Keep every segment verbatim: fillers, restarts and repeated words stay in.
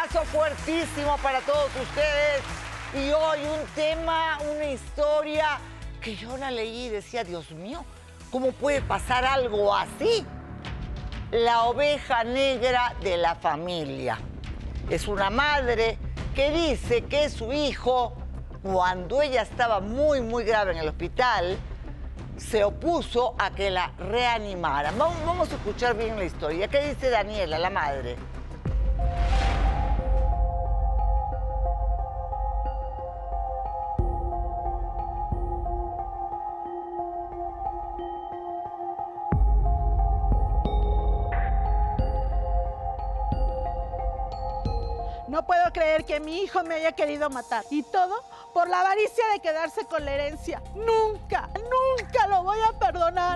abrazo fuertísimo para todos ustedes. Y hoy un tema, una historia que yo la leí y decía, Dios mío, ¿cómo puede pasar algo así? La oveja negra de la familia. Es una madre que dice que su hijo, cuando ella estaba muy, muy grave en el hospital, se opuso a que la reanimaran. Vamos, vamos a escuchar bien la historia. ¿Qué dice Daniela, la madre? No puedo creer que mi hijo me haya querido matar. Y todo por la avaricia de quedarse con la herencia. Nunca, nunca lo voy a perdonar.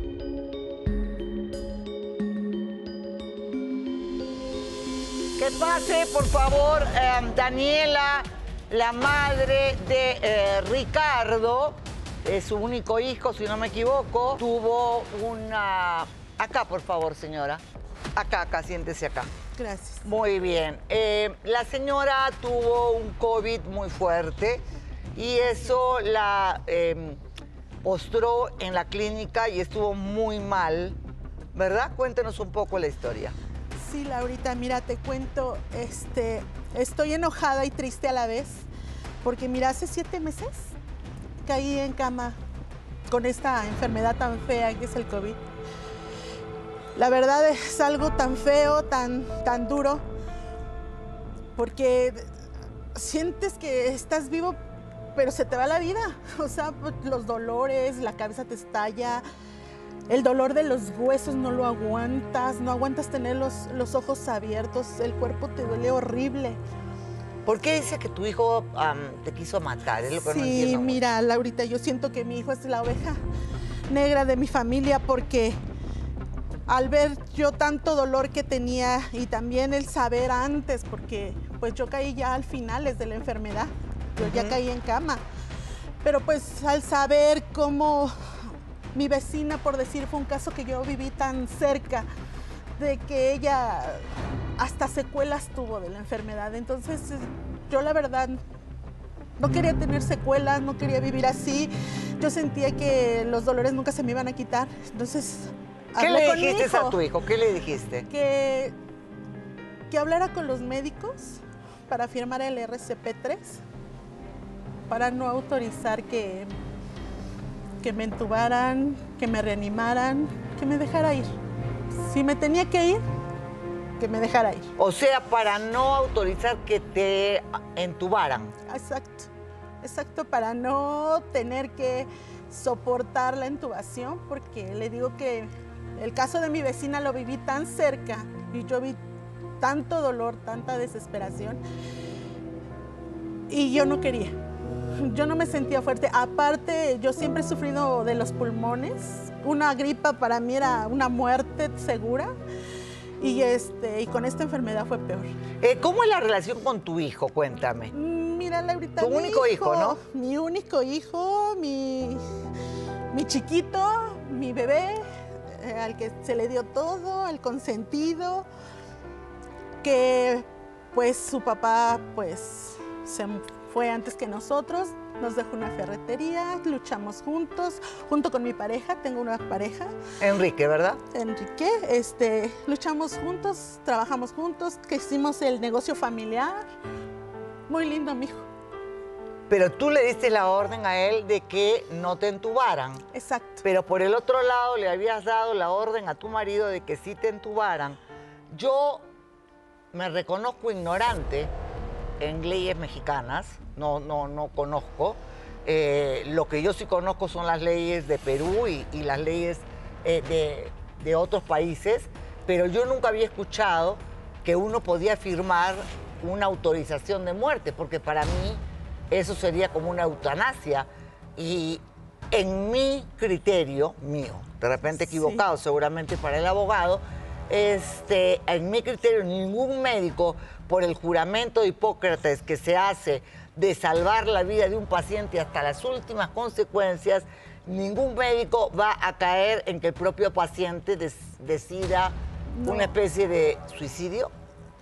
Que pase, por favor, eh, Daniela, la madre de eh, Ricardo, es su único hijo, si no me equivoco. Tuvo una... Acá, por favor, señora. Acá, acá, siéntese acá. Gracias. Muy bien. Eh, la señora tuvo un COVID muy fuerte y eso la eh, postró en la clínica y estuvo muy mal, ¿verdad? Cuéntenos un poco la historia. Sí, Laurita, mira, te cuento, este, estoy enojada y triste a la vez, porque mira, hace siete meses caí en cama con esta enfermedad tan fea que es el COVID. La verdad es algo tan feo, tan, tan duro, porque sientes que estás vivo, pero se te va la vida. O sea, los dolores, la cabeza te estalla, el dolor de los huesos no lo aguantas, no aguantas tener los, los ojos abiertos, el cuerpo te duele horrible. ¿Por qué dice que tu hijo um, te quiso matar? Es lo que sí, no entiendo. Mira, Laurita, yo siento que mi hijo es la oveja negra de mi familia porque al ver yo tanto dolor que tenía y también el saber antes, porque pues yo caí ya al finales de la enfermedad, yo uh-huh. ya caí en cama, pero pues al saber cómo mi vecina, por decir, fue un caso que yo viví tan cerca, de que ella hasta secuelas tuvo de la enfermedad, entonces yo la verdad no quería tener secuelas, no quería vivir así, yo sentía que los dolores nunca se me iban a quitar, entonces... ¿Qué le dijiste a tu hijo? ¿Qué le dijiste? Que, que hablara con los médicos para firmar el R C P tres, para no autorizar que, que me entubaran, que me reanimaran, que me dejara ir. Si me tenía que ir, que me dejara ir. O sea, para no autorizar que te entubaran. Exacto, exacto, para no tener que soportar la intubación, porque le digo que el caso de mi vecina lo viví tan cerca y yo vi tanto dolor, tanta desesperación y yo no quería, yo no me sentía fuerte. Aparte, yo siempre he sufrido de los pulmones, una gripa para mí era una muerte segura y, este, y con esta enfermedad fue peor. Eh, ¿Cómo es la relación con tu hijo? Cuéntame. Mira, Laurita, tu único hijo, hijo, ¿no? Mi único hijo, mi, mi chiquito, mi bebé, al que se le dio todo, al consentido, que pues su papá pues se fue antes que nosotros, nos dejó una ferretería, luchamos juntos, junto con mi pareja, tengo una pareja. Enrique, ¿verdad? Enrique, este, luchamos juntos, trabajamos juntos, que hicimos el negocio familiar, muy lindo mi hijo. Pero tú le diste la orden a él de que no te entubaran. Exacto. Pero por el otro lado le habías dado la orden a tu marido de que sí te entubaran. Yo me reconozco ignorante en leyes mexicanas, no, no, no conozco. Eh, lo que yo sí conozco son las leyes de Perú y, y las leyes eh, de, de otros países, pero yo nunca había escuchado que uno podía firmar una autorización de muerte, porque para mí eso sería como una eutanasia y en mi criterio, mío, de repente equivocado, sí. seguramente para el abogado, este, en mi criterio ningún médico, por el juramento de Hipócrates que se hace de salvar la vida de un paciente hasta las últimas consecuencias, ningún médico va a caer en que el propio paciente des, decida no. una especie de suicidio.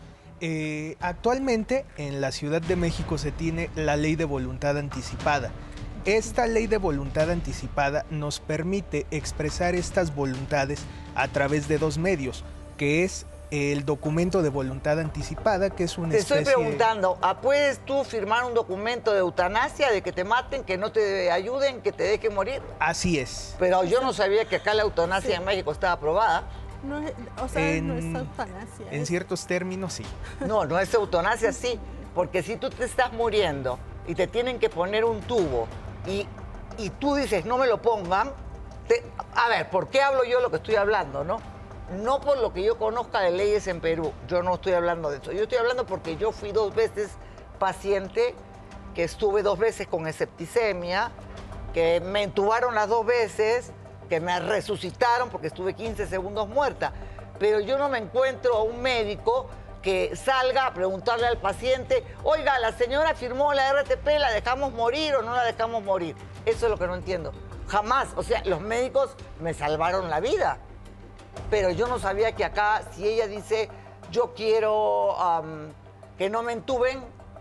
Eh, actualmente en la Ciudad de México se tiene la ley de voluntad anticipada. Esta ley de voluntad anticipada nos permite expresar estas voluntades a través de dos medios, que es el documento de voluntad anticipada, que es una Te especie... estoy preguntando, ¿puedes tú firmar un documento de eutanasia, de que te maten, que no te ayuden, que te dejen morir? Así es. Pero yo no sabía que acá la eutanasia Sí. en México estaba aprobada. No es- o sea, En, no es eutanasia. en es- ciertos términos, sí. No, no es eutanasia, sí. Porque si tú te estás muriendo y te tienen que poner un tubo y, y tú dices, no me lo pongan, te- a ver, ¿por qué hablo yo lo que estoy hablando, no? No por lo que yo conozca de leyes en Perú, yo no estoy hablando de eso. Yo estoy hablando porque yo fui dos veces paciente, que estuve dos veces con septicemia, que me entubaron las dos veces, que me resucitaron porque estuve quince segundos muerta. Pero yo no me encuentro a un médico que salga a preguntarle al paciente, oiga, la señora firmó la R T P, ¿la dejamos morir o no la dejamos morir? Eso es lo que no entiendo. Jamás. O sea, los médicos me salvaron la vida. Pero yo no sabía que acá, si ella dice, yo quiero um, que no me entuben,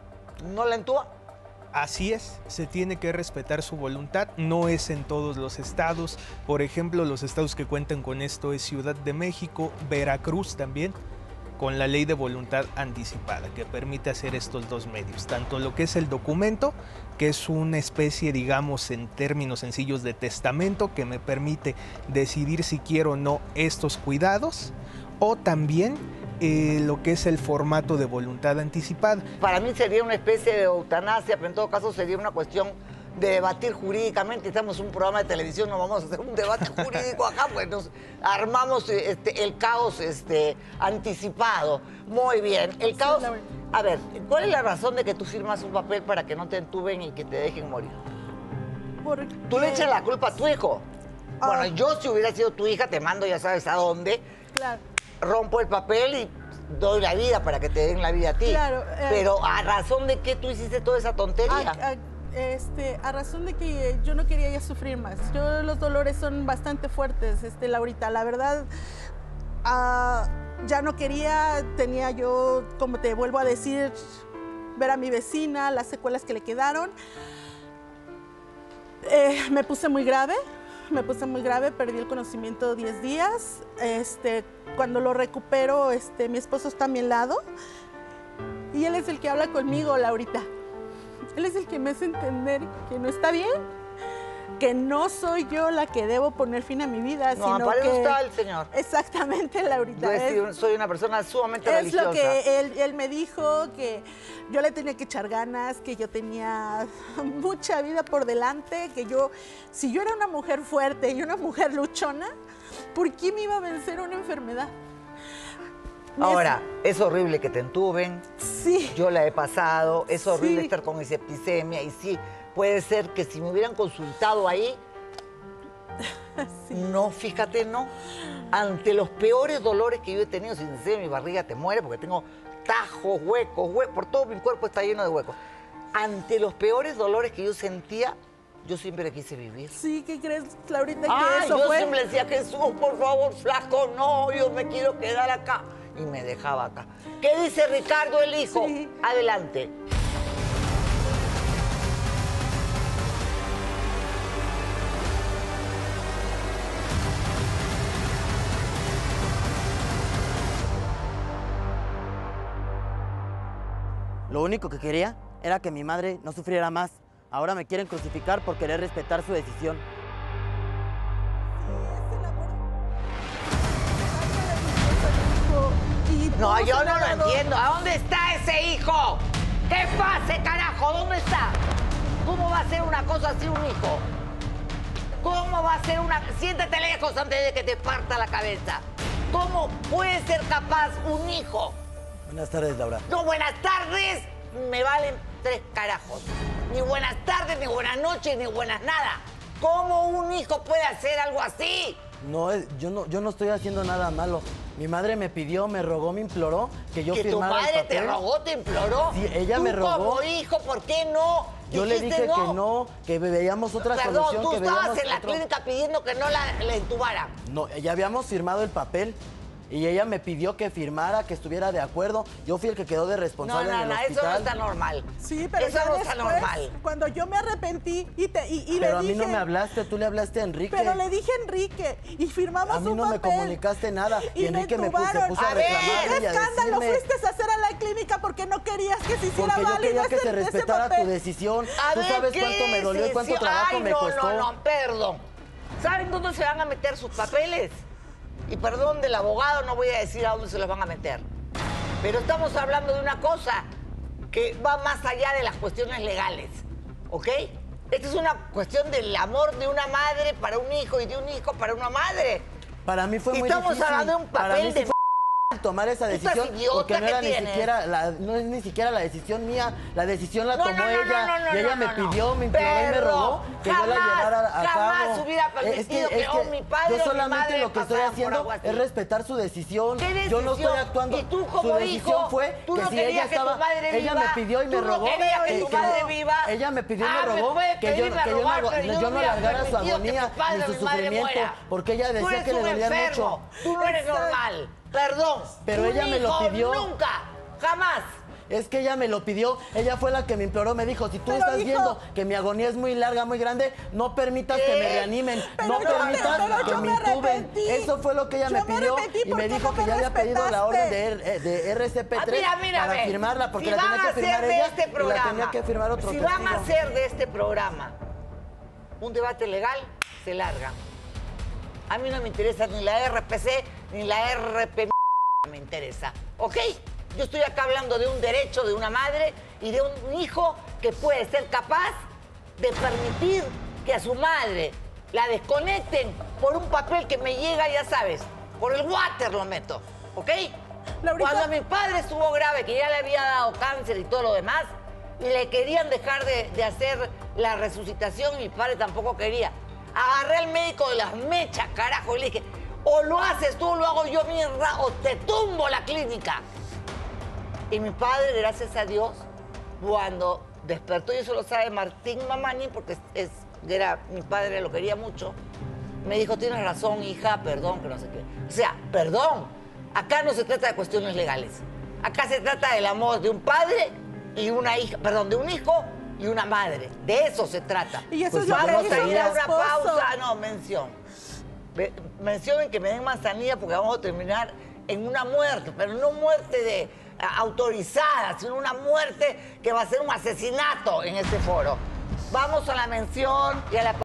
no la entuba. Así es, se tiene que respetar su voluntad, no es en todos los estados. Por ejemplo, los estados que cuentan con esto es Ciudad de México, Veracruz también, con la ley de voluntad anticipada, que permite hacer estos dos medios. Tanto lo que es el documento, que es una especie, digamos, en términos sencillos, de testamento, que me permite decidir si quiero o no estos cuidados, o también eh, lo que es el formato de voluntad anticipada. Para mí sería una especie de eutanasia, pero en todo caso sería una cuestión de debatir jurídicamente. Estamos en un programa de televisión, no vamos a hacer un debate jurídico acá, pues nos armamos este, el caos este, anticipado. Muy bien. El caos... la- A ver, ¿cuál es la razón de que tú firmas un papel para que no te entuben y que te dejen morir? porque- Tú le echas la culpa a tu hijo. Ah. Bueno, yo si hubiera sido tu hija, te mando ya sabes a dónde, Claro. rompo el papel y doy la vida para que te den la vida a ti. Claro, eh. Pero ¿a razón de qué tú hiciste toda esa tontería? A, a- este, a razón de que yo no quería ya sufrir más. Yo, los dolores son bastante fuertes, este, Laurita. La verdad, ah, ya no quería, tenía yo, como te vuelvo a decir, ver a mi vecina, las secuelas que le quedaron. Eh, me puse muy grave, me puse muy grave, perdí el conocimiento diez días. Este, cuando lo recupero, este, mi esposo está a mi lado y él es el que habla conmigo, Laurita. Él es el que me hace entender que no está bien, que no soy yo la que debo poner fin a mi vida, No, sino para eso que... está el Señor. Exactamente, Laurita. Yo he es- sido- soy una persona sumamente es religiosa. lo que él, él me dijo, que yo le tenía que echar ganas, que yo tenía mucha vida por delante, que yo, si yo era una mujer fuerte y una mujer luchona, ¿por qué me iba a vencer una enfermedad? Me Ahora, es horrible que te entuben. Sí. Yo la he pasado. Es horrible Sí. estar con septicemia. Y sí, puede ser que si me hubieran consultado ahí, Sí. no, fíjate, no. Ante los peores dolores que yo he tenido, sin decir, mi barriga te muere porque tengo tajos, huecos, huecos, por todo mi cuerpo está lleno de huecos. Ante los peores dolores que yo sentía, yo siempre quise vivir. Sí, ¿qué crees, Laurita, que Ay, eso yo fue? siempre decía, Jesús, por favor, flaco, no, yo me quiero quedar acá. Y me dejaba acá. ¿Qué dice Ricardo, el hijo? Sí. Adelante. Lo único que quería era que mi madre no sufriera más. Ahora me quieren crucificar por querer respetar su decisión. Y No, todos yo han no lo hablado- entiendo. ¿A dónde está ese hijo? ¿Qué pase, carajo? ¿Dónde está? ¿Cómo va a ser una cosa así un hijo? ¿Cómo va a ser una... Siéntate lejos antes de que te parta la cabeza. ¿Cómo puede ser capaz un hijo? Buenas tardes, Laura. No, buenas tardes, me valen tres carajos. Ni buenas tardes, ni buenas noches, ni buenas nada. ¿Cómo un hijo puede hacer algo así? No, es- yo no, yo no estoy haciendo nada malo. Mi madre me pidió, me rogó, me imploró que yo ¿Que tu firmara el madre te papel. rogó, te imploró? Sí, ella Tú me rogó. como hijo, ¿por qué no? Yo le Dijiste dije que no, que veíamos otra Perdón, solución, tú que estabas veíamos en la otro- clínica pidiendo que no la, la entubaran. No, ya habíamos firmado el papel. Y ella me pidió que firmara, que estuviera de acuerdo. Yo fui el que quedó de No, responsable no, en el no, hospital. eso no está normal. Sí, pero eso ya no después, está normal. cuando yo me arrepentí y, te, y, y Pero le a mí dije... no me hablaste, tú le hablaste a Enrique. Pero le dije a Enrique y firmamos A mí un no me papel. comunicaste nada. Y, Y Enrique me, puso, se entubaron. puso a A ver, reclamarme y ¿Qué a escándalo decirme... fuiste a hacer a la clínica porque no querías que se hiciera Porque yo válido quería que ese, se ese respetara tu papel? decisión. A Tú ver, sabes ¿qué cuánto me dolió y cuánto decisión? trabajo Ay, me no, costó. No, no, perdón. ¿Saben dónde se van a meter sus papeles? Y perdón del abogado, no voy a decir a dónde se los van a meter. Pero estamos hablando de una cosa que va más allá de las cuestiones legales, ¿ok? Esta es una cuestión del amor de una madre para un hijo y de un hijo para una madre. Para mí fue Y muy estamos difícil. hablando de un Para papel mí sí de fue tomar esa ¿Tú estás decisión idiota porque no que era ni tienes? siquiera la, no es ni siquiera la decisión mía, la decisión la No, tomó no, no, ella no, no, y ella no, me no, no. pidió, me imploró y me Perdón, rogó que yo la jamás, llevara a jamás cabo. hubiera Es que, permitido que es o mi padre yo o mi solamente madre lo que estoy pasaran por haciendo algo así. es respetar su decisión. ¿Qué Yo no estoy decisión? actuando. Y tú Su como decisión hijo, fue tú que no si querías ella que tu estaba, madre ella viva, me pidió y me tú no rogó querías que tu madre yo- viva. ella me pidió y Ah, me me rogó puede que yo, pedir y que yo, rogar, no, pero yo yo no no hubiera largara su permitido que agonía tu padre ni o su mi madre sufrimiento muera. porque ella Tú decía eres que le un dolía enfermo. mucho. Tú no eres Exacto. normal. Perdón. Pero Un ella me lo hijo pidió. Nunca. Jamás. Es que ella me lo pidió, ella fue la que me imploró, me dijo, si tú Pero, estás hijo. viendo que mi agonía es muy larga, muy grande, no permitas que me ¿Qué? reanimen, Pero no yo- permitas pero que yo me me intuben. arrepentí. Eso fue lo que ella Yo me me pidió arrepentí y me porque dijo no que me ya había pedido la orden de, respetaste. R- de R C P Ah, tres mira, mira, para ve. firmarla, porque Si la van tenía a que firmar hacer de ella este y la programa, tenía que firmar otro si testigo. van a hacer de este programa un debate legal, se largan. A mí no me interesa ni la R P C ni la R P me interesa, ¿ok? Yo estoy acá hablando de un derecho de una madre y de un hijo que puede ser capaz de permitir que a su madre la desconecten por un papel que me llega, ya sabes, por el water lo meto, ¿ok? Laurita. Cuando mi padre estuvo grave, que ya le había dado cáncer y todo lo demás, y le querían dejar de, de hacer la resucitación y mi padre tampoco quería. Agarré al médico de las mechas, carajo, y le dije, o lo haces tú o lo hago yo, mierda, o te tumbo la clínica. Y mi padre, gracias a Dios, cuando despertó, y eso lo sabe Martín Mamani, porque es, es- era, mi padre lo quería mucho, me dijo, tienes razón, hija, perdón, que no sé qué. O sea, perdón, acá no se trata de cuestiones legales. Acá se trata del amor de un padre y una hija, perdón, de un hijo y una madre. De eso se trata. Y eso Pues es lo que Vamos hizo a mi ir a una esposo. pausa. No, mención. Ve- Mencionen que me den manzanilla porque vamos a terminar en una muerte, pero no muerte de a- autorizada, sino una muerte que va a ser un asesinato en este foro. Vamos a la mención y a la